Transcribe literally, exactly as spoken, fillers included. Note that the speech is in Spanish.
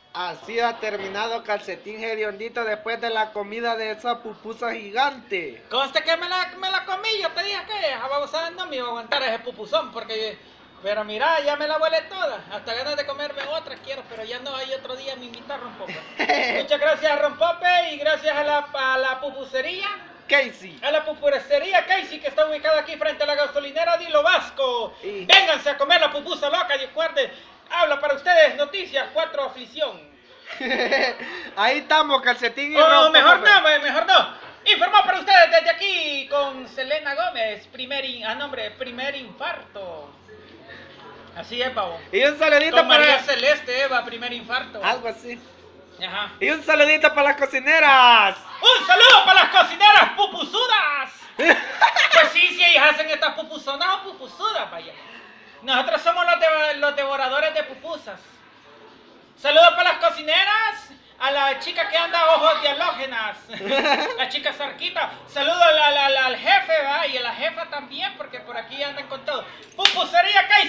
Así ha terminado Calcetín Hediondito después de la comida de esa pupusa gigante. Conste que me la, me la comí, yo te dije que a babosada no me iba a aguantar ese pupusón, porque... Pero mira, ya me la huele toda, hasta ganas de comerme otra quiero, pero ya no hay otro día me invita a Rompope. Muchas gracias a Rompope y gracias a la, a la pupusería. Casey. A la pupusería Casey, que está ubicada aquí frente a la gasolinera Dilo Vasco. Y... Vénganse a comer la pupusa loca y recuerden, habla para ustedes Noticias cuatro Aflicción. Ahí estamos, Calcetín y Oh, Rompope. mejor no, mejor no. Informó para ustedes desde aquí con Selena Gómez, primer, in, a nombre, primer infarto. Así es, pavo. Y un saludito con para... María Celeste, Eva, primer infarto. Algo así. Ajá. Y un saludito para las cocineras. ¡Un saludo para las cocineras pupusudas! Pues sí, sí, ellas hacen estas pupusonas o pupusudas, vaya. Nosotros somos los, de, los devoradores de pupusas. Saludos para las cocineras, a la chica que anda ojos de halógenas, la chica Sarquita. Saludos al, al, al jefe, ¿va? Y a la jefa también, porque por aquí andan con todo. Pupusería Casey.